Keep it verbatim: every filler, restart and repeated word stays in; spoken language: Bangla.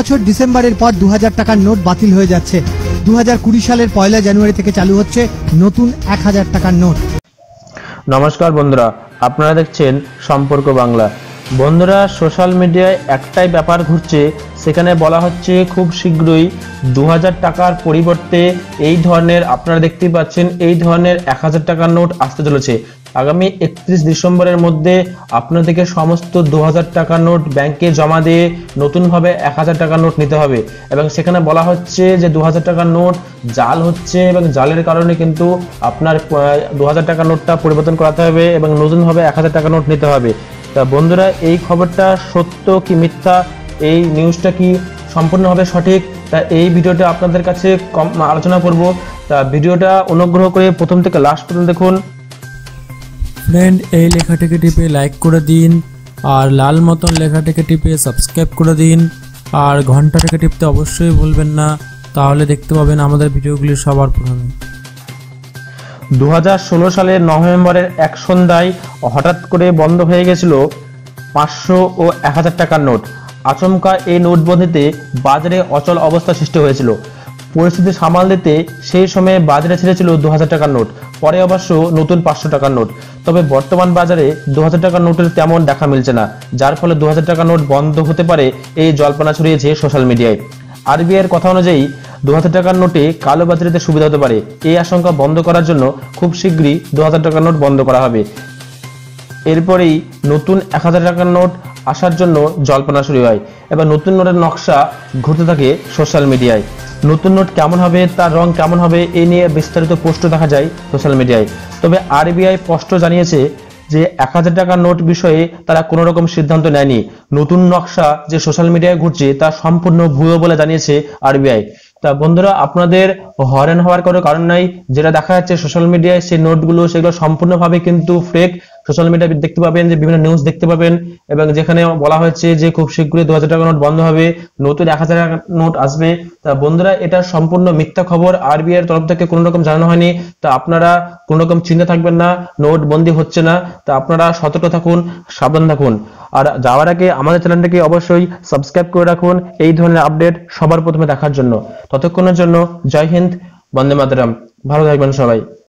বছর ডিসেম্বরের পর দু হাজার টাকার নোট বাতিল হয়ে যাচ্ছে। দু হাজার কুড়ি সালের পয়লা জানুয়ারি থেকে চালু হচ্ছে নতুন এক হাজার টাকার নোট। নমস্কার বন্ধুরা, আপনারা দেখছেন সম্পর্ক বাংলা। বন্ধুরা, সোশ্যাল মিডিয়ায় একটাই ব্যাপার ঘুরছে, সেখানে বলা হচ্ছে খুব শীঘ্রই দু হাজার টাকার পরিবর্তে এই ধরনের, আপনারা দেখতেই পাচ্ছেন, এই ধরনের এক হাজার টাকার নোট আসতে চলেছে। আগামী একত্রিশ ডিসেম্বরের মধ্যে আপনাদেরকে সমস্ত দু হাজার টাকার নোট ব্যাংকে জমা দিয়ে নতুনভাবে এক হাজার টাকার নোট নিতে হবে। এবং সেখানে বলা হচ্ছে যে দু হাজার টাকার নোট জাল হচ্ছে এবং জালের কারণে কিন্তু আপনার দু হাজার টাকার নোটটা পরিবর্তন করাতে হবে এবং নতুনভাবে এক হাজার টাকার নোট নিতে হবে। তা বন্ধুরা, এই খবরটা সত্য কি মিথ্যা, এই নিউজটা কি সম্পূর্ণভাবে সঠিক, তা এই ভিডিওটা আপনাদের কাছে কম আলোচনা করব। তা ভিডিওটা অনুগ্রহ করে প্রথম থেকে লাস্ট পর্যন্ত দেখুন। ফ্রেন্ড, এই লেখাটিকে টিপে লাইক করে দিন, আর লাল মতন লেখাটিকে টিপে সাবস্ক্রাইব করে দিন, আর ঘন্টাটাকে টিপতে অবশ্যই ভুলবেন না, তাহলে দেখতে পাবেন আমাদের ভিডিওগুলি সবার প্রথমে। দু হাজার ষোলো সালের নভেম্বরের এক সন্ধ্যায় হঠাৎ করে বন্ধ হয়ে গেছিল পাঁচশো ও এক হাজার টাকার নোট। আচমকা এই নোটবন্দিতে বাজারে অচল অবস্থা সৃষ্টি হয়েছিল। পরিস্থিতি সামাল দিতে সেই সময়ে বাজারে ছেড়েছিল দু হাজার টাকার নোট, পরে অবশ্য নতুন পাঁচশো টাকার নোট। তবে বর্তমান বাজারে দু হাজার টাকার নোটের তেমন দেখা মিলছে না, যার ফলে দু হাজার টাকার নোট বন্ধ হতে পারে, এই জল্পনা ছড়িয়েছে সোশ্যাল মিডিয়ায়। আরবিআই এর কথা অনুযায়ী দু হাজার টাকার নোটে কালোবাজারিতে সুবিধা হতে পারে। এই আশঙ্কা বন্ধ করার জন্য খুব শীঘ্রই দু হাজার টাকার নোট বন্ধ করা হবে। এরপরেই নতুন এক হাজার টাকার নোট আসার জন্য জল্পনা শুরু হয়। এবার নতুন নোটের নকশা ঘুরতে থাকে সোশ্যাল মিডিয়ায়। নতুন নোট কেমন হবে, তার রং কেমন হবে, এই নিয়ে বিস্তারিত পোস্ট দেখা যায় সোশ্যাল মিডিয়ায়। তবে আরবিআই স্পষ্ট জানিয়েছে যে এক হাজার টাকার নোট বিষয়ে তারা কোনো রকম সিদ্ধান্ত নেয়নি। নতুন নকশা যে সোশ্যাল মিডিয়ায় ঘুরছে তা সম্পূর্ণ ভুয়ো বলে জানিয়েছে আরবিআই। তা বন্ধুরা, আপনাদের হয়রান হওয়ার কোনো কারণ নাই। যেটা দেখা যাচ্ছে সোশ্যাল মিডিয়ায় সেই নোটগুলো, সেগুলো সম্পূর্ণভাবে কিন্তু ফেক। সোশ্যাল মিডিয়ায় দেখতে পাবেন যে বিভিন্ন নিউজ দেখতে পাবেন, এবং যেখানে বলা হয়েছে যে খুব শীঘ্রই দু হাজার টাকার নোট বন্ধ হবে, নতুন এক হাজার টাকার নোট আসবে। তা বন্ধুরা, এটা সম্পূর্ণ মিথ্যা খবর, আরবিআই এর তরফ থেকে কোনো রকম জানানো হয়নি। তা আপনারা কোনো রকম চিন্তা থাকবেন না, নোট বন্দি হচ্ছে না। তা আপনারা সতর্ক থাকুন, সাবধান থাকুন। আর যাওয়ার আগে আমাদের চ্যানেলটাকে অবশ্যই সাবস্ক্রাইব করে রাখুন এই ধরনের আপডেট সবার প্রথমে দেখার জন্য। ততক্ষণের জন্য জয় হিন্দ, বন্দে মাতরম। ভালো থাকবেন সবাই।